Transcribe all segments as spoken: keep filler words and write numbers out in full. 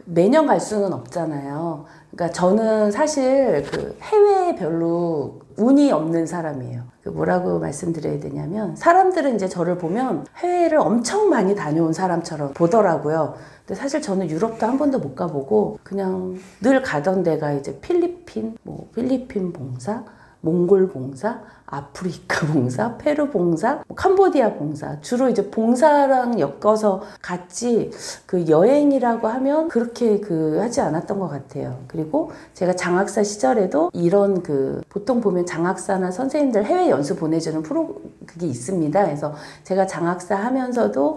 매년 갈 수는 없잖아요. 그러니까 저는 사실 그 해외에 별로 운이 없는 사람이에요. 그 뭐라고 말씀드려야 되냐면, 사람들은 이제 저를 보면 해외를 엄청 많이 다녀온 사람처럼 보더라고요. 근데 사실 저는 유럽도 한 번도 못 가보고 그냥 늘 가던 데가 이제 필리핀, 뭐 필리핀 봉사, 몽골 봉사, 아프리카 봉사, 페루 봉사, 뭐 캄보디아 봉사, 주로 이제 봉사랑 엮어서 같이 그 여행이라고 하면 그렇게 그 하지 않았던 것 같아요. 그리고 제가 장학사 시절에도 이런 그 보통 보면 장학사나 선생님들 해외 연수 보내주는 프로 그게 있습니다. 그래서 제가 장학사 하면서도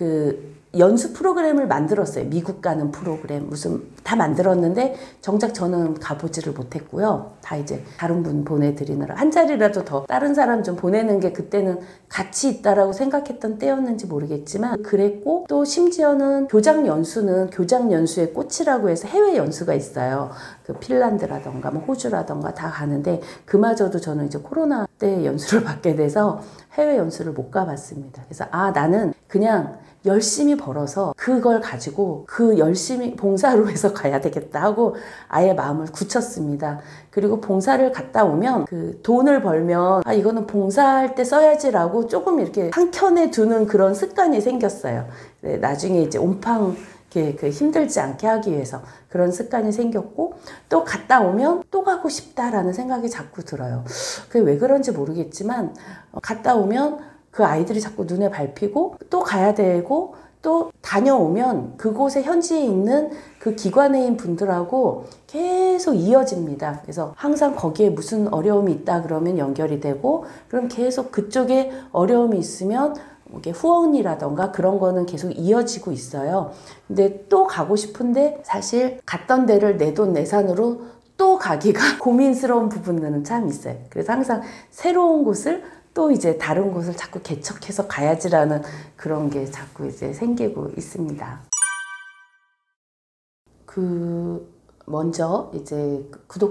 그 연수 프로그램을 만들었어요. 미국 가는 프로그램 무슨 다 만들었는데 정작 저는 가보지를 못했고요. 다 이제 다른 분 보내드리느라 한 자리라도 더 다른 사람 좀 보내는 게 그때는 가치 있다라고 생각했던 때였는지 모르겠지만 그랬고, 또 심지어는 교장 연수는 교장 연수의 꽃이라고 해서 해외 연수가 있어요. 그 핀란드라던가 뭐 호주라던가 다 가는데 그마저도 저는 이제 코로나 때 연수를 받게 돼서 해외 연수를 못 가봤습니다. 그래서 아 나는 그냥 열심히 벌어서 그걸 가지고 그 열심히 봉사로 해서 가야 되겠다 하고 아예 마음을 굳혔습니다. 그리고 봉사를 갔다 오면 그 돈을 벌면 아 이거는 봉사할 때 써야지라고 조금 이렇게 한켠에 두는 그런 습관이 생겼어요. 네, 나중에 이제 온팡 이렇게 그 힘들지 않게 하기 위해서 그런 습관이 생겼고, 또 갔다 오면 또 가고 싶다라는 생각이 자꾸 들어요. 그게 왜 그런지 모르겠지만 갔다 오면 그 아이들이 자꾸 눈에 밟히고 또 가야 되고 또 다녀오면 그곳에 현지에 있는 그 기관의 분들하고 계속 이어집니다. 그래서 항상 거기에 무슨 어려움이 있다 그러면 연결이 되고, 그럼 계속 그쪽에 어려움이 있으면 이게 후원이라던가 그런 거는 계속 이어지고 있어요. 근데 또 가고 싶은데 사실 갔던 데를 내 돈 내산으로 또 가기가 고민스러운 부분들은 참 있어요. 그래서 항상 새로운 곳을 또 이제 다른 곳을 자꾸 개척해서 가야지라는 그런 게 자꾸 이제 생기고 있습니다. 그 먼저 이제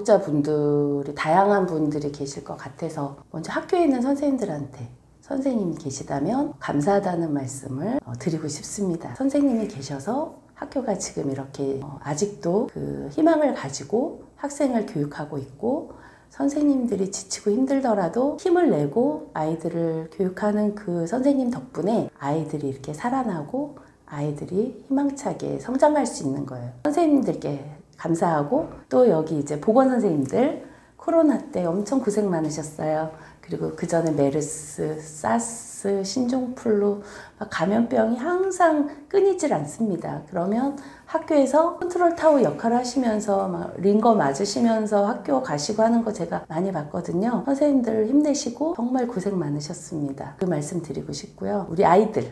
구독자분들이 다양한 분들이 계실 것 같아서 먼저 학교에 있는 선생님들한테 선생님이 계시다면 감사하다는 말씀을 드리고 싶습니다. 선생님이 계셔서 학교가 지금 이렇게 아직도 그 희망을 가지고 학생을 교육하고 있고, 선생님들이 지치고 힘들더라도 힘을 내고 아이들을 교육하는 그 선생님 덕분에 아이들이 이렇게 살아나고 아이들이 희망차게 성장할 수 있는 거예요. 선생님들께 감사하고, 또 여기 이제 보건선생님들 코로나 때 엄청 고생 많으셨어요. 그리고 그 전에 메르스, 사스, 신종플루, 감염병이 항상 끊이질 않습니다. 그러면 학교에서 컨트롤 타워 역할을 하시면서 막 링거 맞으시면서 학교 가시고 하는 거 제가 많이 봤거든요. 선생님들 힘내시고 정말 고생 많으셨습니다. 그 말씀 드리고 싶고요. 우리 아이들,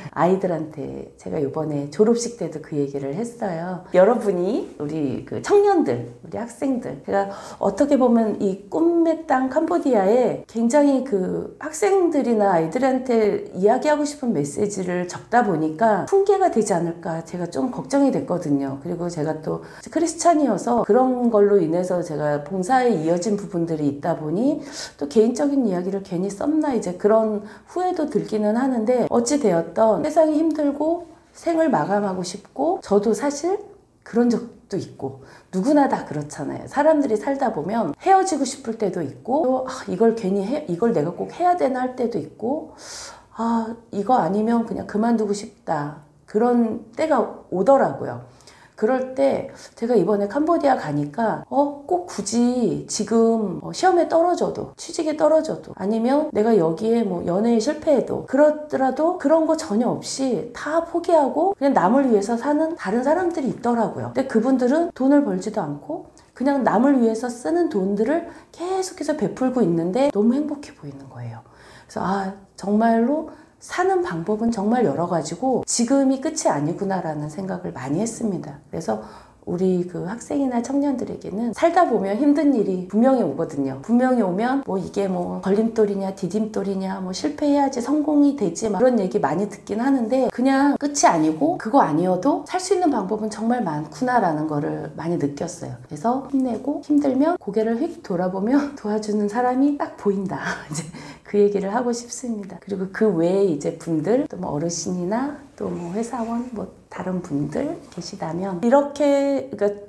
아이들한테 제가 이번에 졸업식 때도 그 얘기를 했어요. 여러분이 우리 그 청년들, 우리 학생들, 제가 어떻게 보면 이 꿈의 땅 캄보디아에 굉장히 그 학생들이나 아이들한테 이야기하고 싶은 메시지를 적다 보니까 풍계가 되지 않을까 제가 좀 걱정이 됐거든요. 그리고 제가 또 크리스찬이어서 그런 걸로 인해서 제가 봉사에 이어진 부분들이 있다 보니 또 개인적인 이야기를 괜히 썼나 이제 그런 후회도 들기는 하는데, 어찌 되었던 세상이 힘들고 생을 마감하고 싶고, 저도 사실 그런 적도 있고 누구나 다 그렇잖아요. 사람들이 살다 보면 헤어지고 싶을 때도 있고, 또 아, 이걸 괜히 해, 이걸 내가 꼭 해야 되나 할 때도 있고, 아 이거 아니면 그냥 그만두고 싶다 그런 때가 오더라고요. 그럴 때 제가 이번에 캄보디아 가니까 어, 꼭 굳이 지금 시험에 떨어져도 취직에 떨어져도 아니면 내가 여기에 뭐 연애에 실패해도 그렇더라도 그런 거 전혀 없이 다 포기하고 그냥 남을 위해서 사는 다른 사람들이 있더라고요. 근데 그분들은 돈을 벌지도 않고 그냥 남을 위해서 쓰는 돈들을 계속해서 베풀고 있는데 너무 행복해 보이는 거예요. 그래서 아 정말로 사는 방법은 정말 여러 가지고 지금이 끝이 아니구나라는 생각을 많이 했습니다. 그래서 우리 그 학생이나 청년들에게는 살다 보면 힘든 일이 분명히 오거든요. 분명히 오면 뭐 이게 뭐 걸림돌이냐 디딤돌이냐 뭐 실패해야지 성공이 되지 막 그런 얘기 많이 듣긴 하는데, 그냥 끝이 아니고 그거 아니어도 살 수 있는 방법은 정말 많구나라는 거를 많이 느꼈어요. 그래서 힘내고 힘들면 고개를 휙 돌아보면 도와주는 사람이 딱 보인다. 이제 그 얘기를 하고 싶습니다. 그리고 그 외에 이제 분들 또 뭐 어르신이나 또 또 뭐 회사원, 뭐 다른 분들 계시다면 이렇게 그러니까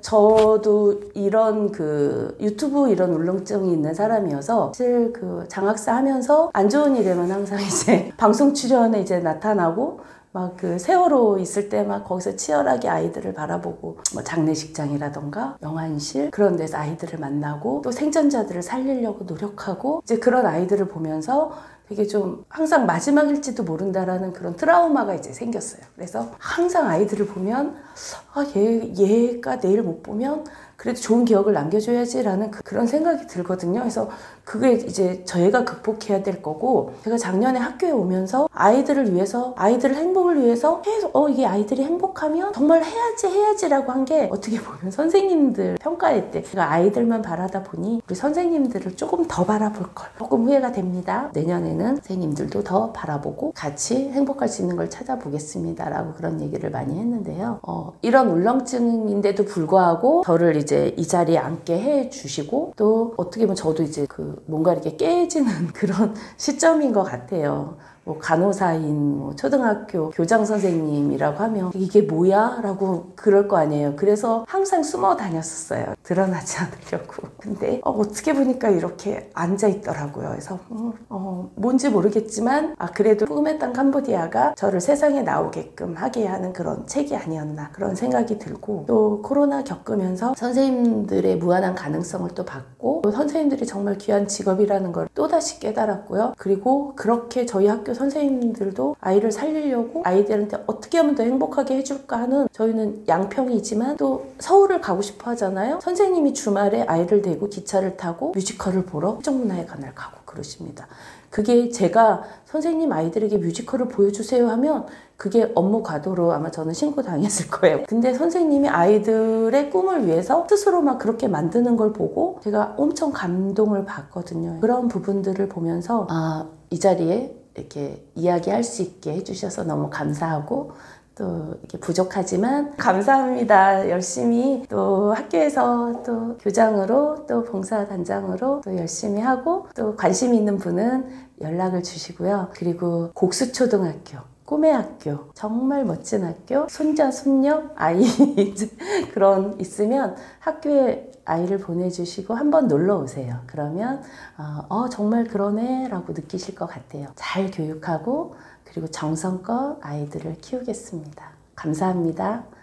저도 이런 그 유튜브 이런 울렁증이 있는 사람이어서 사실 그 장학사 하면서 안 좋은 일에만 항상 이제 방송 출연에 이제 나타나고 막 그 세월호 있을 때 막 거기서 치열하게 아이들을 바라보고 뭐 장례식장이라던가 영안실 그런 데서 아이들을 만나고 또 생존자들을 살리려고 노력하고 이제 그런 아이들을 보면서 되게 좀 항상 마지막일지도 모른다라는 그런 트라우마가 이제 생겼어요. 그래서 항상 아이들을 보면 아, 얘, 얘가 내일 못 보면 그래도 좋은 기억을 남겨줘야지라는 그, 그런 생각이 들거든요. 그래서 그게 이제 저희가 극복해야 될 거고 제가 작년에 학교에 오면서 아이들을 위해서 아이들 행복을 위해서 계속 어 이게 아이들이 행복하면 정말 해야지 해야지라고 한 게 어떻게 보면 선생님들 평가할 때 제가 아이들만 바라다 보니 우리 선생님들을 조금 더 바라볼 걸 조금 후회가 됩니다. 내년에는 선생님들도 더 바라보고 같이 행복할 수 있는 걸 찾아보겠습니다 라고 그런 얘기를 많이 했는데요. 어, 이런 울렁증인데도 불구하고 저를 이제 이 자리에 앉게 해 주시고 또 어떻게 보면 저도 이제 그 뭔가 이렇게 깨지는 그런 시점인 것 같아요. 뭐 간호사인 뭐 초등학교 교장 선생님이라고 하면 이게 뭐야? 라고 그럴 거 아니에요. 그래서 항상 숨어 다녔었어요. 드러나지 않으려고. 근데 어, 어떻게 보니까 이렇게 앉아 있더라고요. 그래서 음, 어, 뭔지 모르겠지만 아 그래도 꿈의 땅 캄보디아가 저를 세상에 나오게끔 하게 하는 그런 책이 아니었나 그런 생각이 들고 또 코로나 겪으면서 선생님들의 무한한 가능성을 또 받고 또 선생님들이 정말 귀한 직업이라는 걸 또다시 깨달았고요. 그리고 그렇게 저희 학교 선생님들도 아이를 살리려고 아이들한테 어떻게 하면 더 행복하게 해줄까 하는 저희는 양평이지만 또 서울을 가고 싶어 하잖아요. 선생님이 주말에 아이를 데리고 기차를 타고 뮤지컬을 보러 해적문화회관을 가고 그러십니다. 그게 제가 선생님 아이들에게 뮤지컬을 보여주세요 하면 그게 업무 과도로 아마 저는 신고당했을 거예요. 근데 선생님이 아이들의 꿈을 위해서 스스로 막 그렇게 만드는 걸 보고 제가 엄청 감동을 받거든요. 그런 부분들을 보면서 아, 이 자리에 이렇게 이야기할 수 있게 해주셔서 너무 감사하고 또 이렇게 부족하지만 감사합니다. 열심히 또 학교에서 또 교장으로 또 봉사단장으로 또 열심히 하고 또 관심 있는 분은 연락을 주시고요. 그리고 곡수초등학교 꿈의 학교 정말 멋진 학교 손자 손녀 아이 그런 있으면 학교에 아이를 보내주시고 한번 놀러 오세요. 그러면 어, 어 정말 그러네 라고 느끼실 것 같아요. 잘 교육하고 그리고 정성껏 아이들을 키우겠습니다. 감사합니다.